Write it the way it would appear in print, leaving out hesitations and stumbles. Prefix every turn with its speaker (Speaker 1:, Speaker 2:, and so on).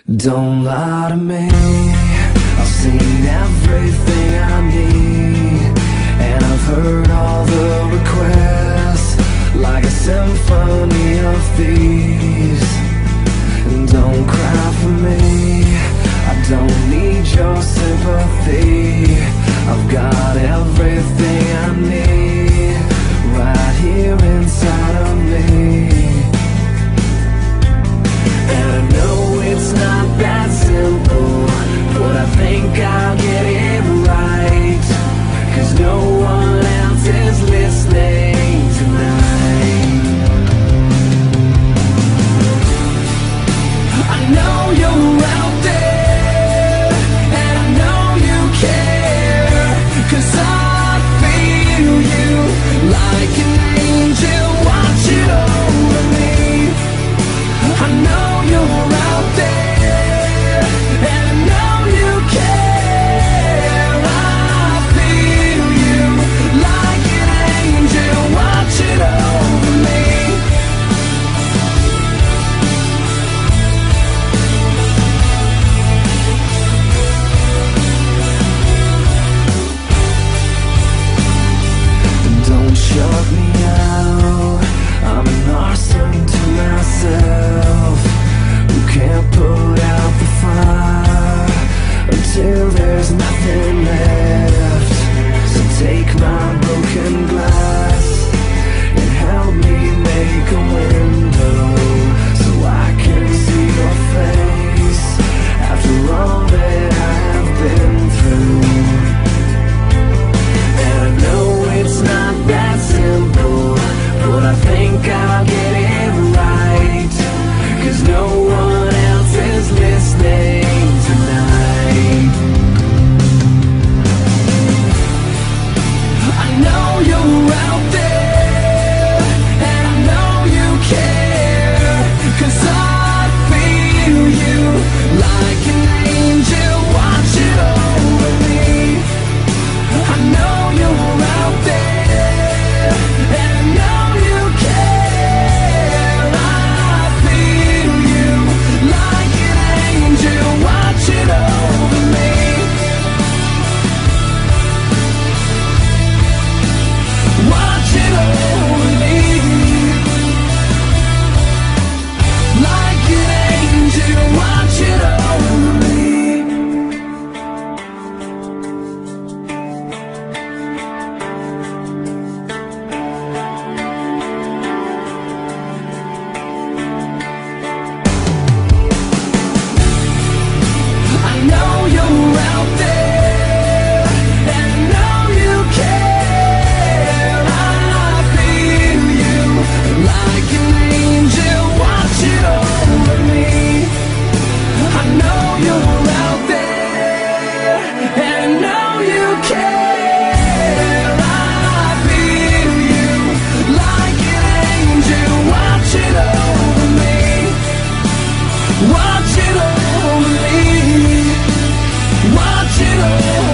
Speaker 1: Don't lie to me, I've seen everything I need, and I've heard all the requests, like a symphony of thieves. And don't cry for me, I don't need your sympathy. I've got everything I need, right here inside of me. And I know it's not that simple, but I think I'll get it right, 'cause no one else is listening tonight. I know you're out there, and I know you care, 'cause I feel you like an angel watching over me. I know you're out there, and I know you care. I feel you like an angel watching over me. Don't shut me out, I'm an arson to myself, who can't put out the fire until there's nothing left. So take my broken glass and help me make a window, so I can see your face after all that I have been through. And I know it's not that simple, but I think I'll get it right, 'cause no one else is listening tonight. I know you're out there, and I know you care, 'cause I feel you like an angel watching over me. I know you're out there, and I know you care. I feel you like an angel watching over me. Watching over me, like an angel watching over me. I know you're out there, and I know you care. I feel you like an angel watching over me. I know you're out there, and I know you care. I feel you like an angel watching over me. Watching over me, watching over me.